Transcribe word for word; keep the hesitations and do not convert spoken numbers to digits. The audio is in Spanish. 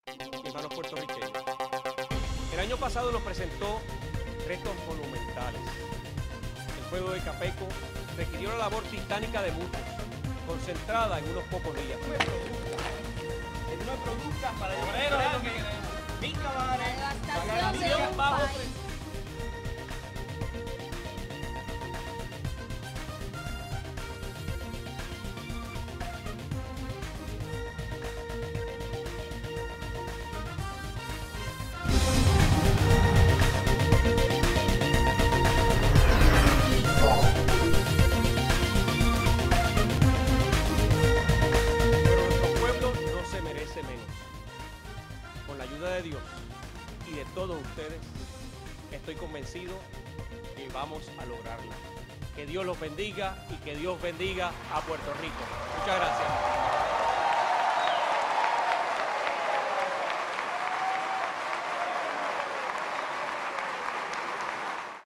hermanos puertorriqueños. El año pasado nos presentó retos monumentales. El fuego de Capeco requirió la labor titánica de muchos, concentrada en unos pocos días. No me produzca, no me produzca para llevar lo que queremos. Finca Bares, La devastación de un bajo país. Pero nuestro pueblo no se merece menos. Con la ayuda de Dios y de todos ustedes, estoy convencido que vamos a lograrlo. Que Dios los bendiga y que Dios bendiga a Puerto Rico. Muchas gracias.